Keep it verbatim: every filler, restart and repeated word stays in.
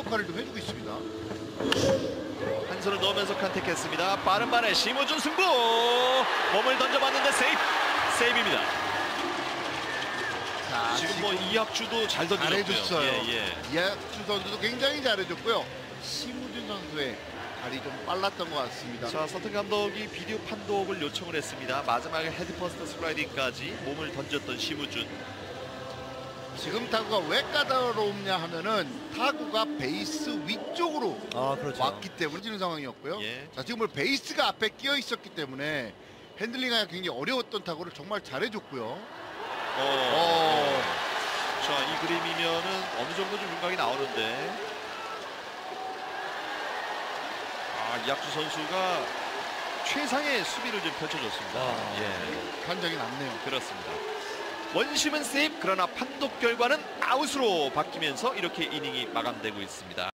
역할을 좀 해주고 있습니다. 한 손을 넣으면서 컨택했습니다. 빠른 발에 심우준 승부. 몸을 던져봤는데 세이프. 세이브입니다. 자, 지금 뭐 이학주도 잘 던져줬고요. 잘해줬어요. 예, 예. 이학주 선수도 굉장히 잘해줬고요. 심우준 선수의 발이 좀 빨랐던 것 같습니다. 자, 서튼 감독이 비디오 판독을 요청을 했습니다. 마지막에 헤드 퍼스트 슬라이딩까지 몸을 던졌던 심우준. 지금 타구가 왜 까다롭냐 하면은 타구가 베이스 위쪽으로 아, 그렇죠. 왔기 때문에 지는 상황이었고요. 예. 자, 지금 뭐 베이스가 앞에 끼어 있었기 때문에 핸들링하기가 굉장히 어려웠던 타구를 정말 잘해줬고요. 어. 어. 자, 이 그림이면은 어느 정도 좀 윤곽이 나오는데. 아, 이학주 선수가 최상의 수비를 좀 펼쳐줬습니다. 아. 예. 판정이 났네요. 그렇습니다. 원심은 세이프, 그러나 판독 결과는 아웃으로 바뀌면서 이렇게 이닝이 마감되고 있습니다.